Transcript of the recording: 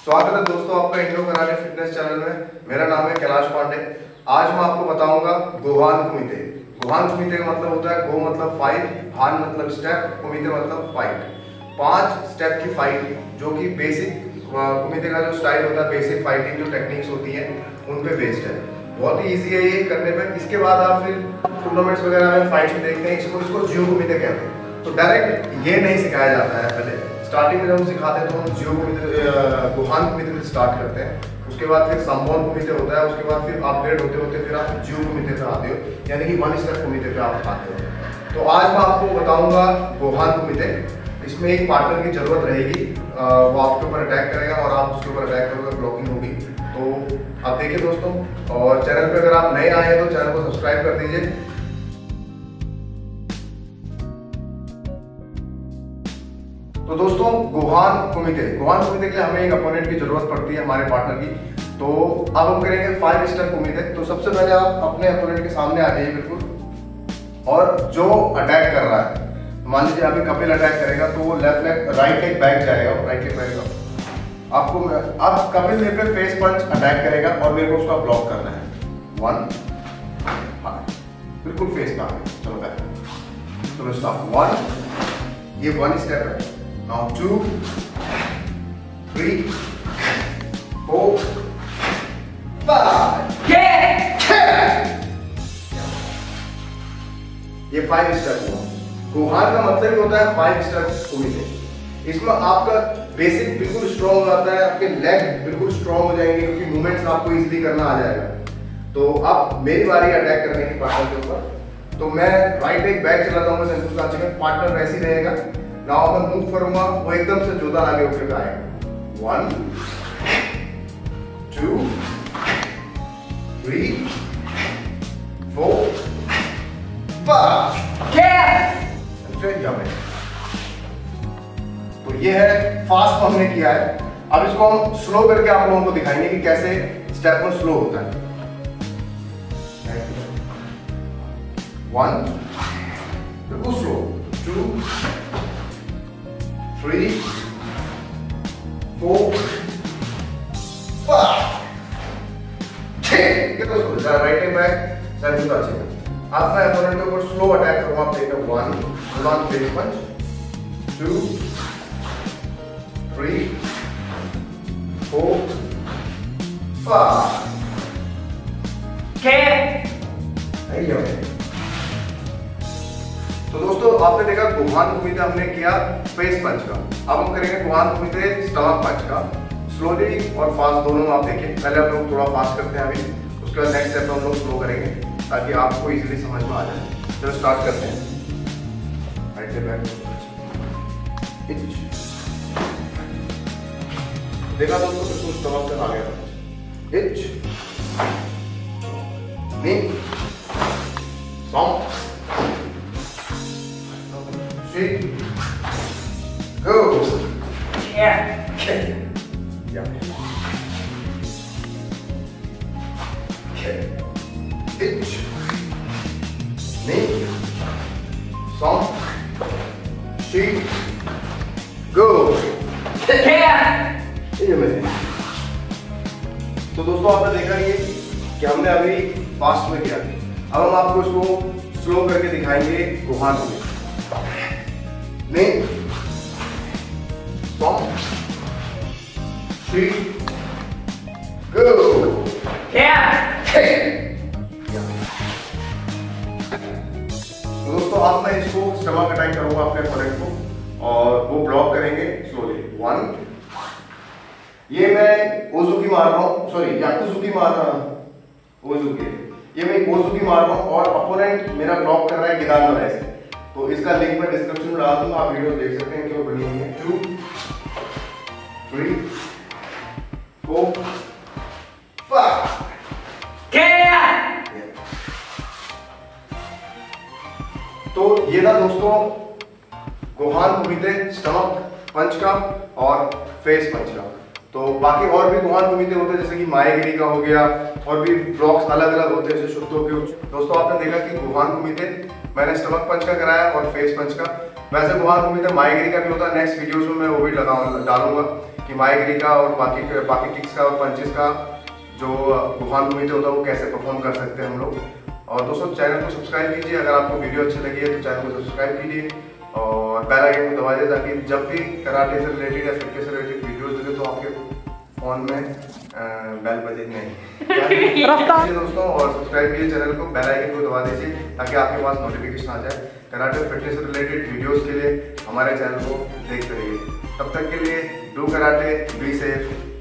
स्वागत है दोस्तों आपका इंडो कराटे फिटनेस चैनल में। मेरा नाम है कैलाश पांडे। आज मैं आपको बताऊंगा गोहान कुमिते। गोहान कुमिते का मतलब होता है गो मतलब फाइट, हान मतलब स्टेप, कुमिते मतलब फाइट। 5 स्टेप की फाइट जो कि बेसिक कुमिते का जो स्टाइल होता है, बेसिक फाइटिंग जो टेक्निक्स होती हैं उन पे बेस्ड है। बहुत ही ईजी है ये करने में। इसके बाद आप फिर टूर्नामेंट्स वगैरह में फाइट्स में देखते हैं इसको जियो कुमिते कहते हैं। तो डायरेक्ट ये नहीं सिखाया जाता है। पहले स्टार्टिंग में जब हम सिखाते हैं तो हम जियो कुमिते गोहान कुमिते से स्टार्ट करते हैं। उसके बाद फिर संबोन कुमिते होता है। उसके बाद फिर अपग्रेड होते होते फिर आप जियो कुमिते पे आते हो, यानी कि 1 स्टेप कुमिते पे आप आते हो। तो आज मैं आपको बताऊंगा गोहान कुमिते। इसमें एक पार्टनर की जरूरत रहेगी, वो आपके ऊपर अटैक करेगा और आप उसके ऊपर अटैक करोगे, ब्लॉकिंग होगी। तो आप देखिए दोस्तों, और चैनल पे अगर आप नए आए हैं तो चैनल को सब्सक्राइब कर दीजिए। तो दोस्तों गोहान कुमिते के लिए हमें एक अपोनेंट की जरूरत पड़ती है, हमारे पार्टनर की। तो अब हम करेंगे 5 स्टेप कुमिते। तो सबसे पहले आप अपने अपोनेंट के सामने आ जाइए बिल्कुल, और जो अटैक कर रहा है, मान लीजिए अभी कपिल अटैक करेगा तो वो left leg right leg back जाएगा, राइट लेग बैक आपको। अब कपिल मेरे पे फेस पंच अटैक करेगा और मेरे को उसका ब्लॉक करना है। 1 बिल्कुल फेस पे आ गया, चलो बैक, चलो स्टॉप। 1 ये 1 स्टेप है। Now 2, 3, 4, 5 ये 5 स्टेप हुआ। गोहान का मतलब ही होता है 5 स्टेप कुमिते। इसमें आपका बेसिक बिल्कुल स्ट्रॉन्ग हो जाता है, आपके लेग बिल्कुल स्ट्रॉन्ग हो जाएंगे क्योंकि मूवमेंट्स आपको इजीली करना आ जाएगा। तो अब मेरी बारी अटैक करने की पार्टनर के ऊपर। तो मैं राइट लेग बैक चलाता हूँ सेंटर सांचे में, पार्टनर वैसे ही रहेगा। नाउ मैं मूव करूंगा, वो एकदम से जोरदार आगे उठ के आएगा। 1 2 3 4 5 तो ये है फास्ट हमने किया है। अब इसको हम स्लो करके आप लोगों को दिखाएंगे कि कैसे स्टेप में स्लो होता है। 1 बिल्कुल slow, 2 3 4 5 6 right hand back centre touching. आप मैं अपोनेंट के ऊपर स्लो अटैक करूंगा। आप देखो 1 फेस पंच, 2 3 4 5 तो दोस्तों आपने देखा गोहान कुमिते हमने किया फेस पंच का। अब हम करेंगे गोहान कुमिते स्टमक पंच का। स्लोली और फास्ट दोनों आप देखिए। पहले हम लोग थोड़ा फास्ट करते हैं अभी, उसके बाद नेक्स्ट स्टेप हम लोग स्लो करेंगे ताकि आपको इजीली समझ में आ जाए। चलो स्टार्ट करते हैं। राइट से बैक देखा दोस्तों, बिल्कुल स्टमक तक आ गया। Each knee song go. Yeah. Okay. Itch. Knee. Song. Sheet. Go. तो दोस्तों आपने देखा ये कि हमने अभी फास्ट में किया। अब हम आपको इसको स्लो करके दिखाएंगे गोहान में। नहीं सॉन्ग sheet go. दोस्तों अब मैं इसको स्टमक अटैक करूंगा अपने अपोनेंट को और वो ब्लॉक करेंगे स्लोली। 1 ये मैं ओजुकी मार रहा हूँ, सॉरी याकुजुकी मार रहा हूँ, ओजुकी ये मैं ओजुकी मार रहा हूँ और अपोनेंट मेरा ब्लॉक कर रहा है गिदान वाले से। तो इसका लिंक मैं डिस्क्रिप्शन में डाल दूंगा, आप वीडियो देख सकते हैं क्यों बनी हुई है। 2 3 4 5 तो ये था दोस्तों गोहान कुमिते स्टमक पंच का और फेस पंच का। तो बाकी और भी गोहान कुमिते होते हैं जैसे कि मायागिरी का हो गया, और भी ब्लॉक्स अलग अलग होते हैं जैसे शुद्धों के। दोस्तों आपने देखा कि गोहान कुमिते मैंने स्टमक पंच का कराया और फेस पंच का। वैसे गोहान कुमिते मायागिरी का भी होता है, नेक्स्ट वीडियोस में मैं वो भी डालूंगा। कि माइग्री का और बाकी किक्स का और पंचेस का जो गुहान कुमिते होता है वो कैसे परफॉर्म कर सकते हैं हम लोग। और दोस्तों चैनल को सब्सक्राइब कीजिए, अगर आपको वीडियो अच्छी लगी है तो चैनल को सब्सक्राइब कीजिए और बेल आइकन को दबा दीजिए ताकि जब भी कराटे से रिलेटेड या फिटनेस से रिलेटेड वीडियोस देते तो आपके फोन में बेल बजे नहीं दोस्तों। और सब्सक्राइब कीजिए चैनल को, बेल आइकन को दबा दीजिए ताकि आपके पास नोटिफिकेशन आ जाए कराटे और फिटनेस से रिलेटेड वीडियोस के लिए हमारे चैनल को देखते रहिए। तब तक के लिए डू कराटे, बी सेफ।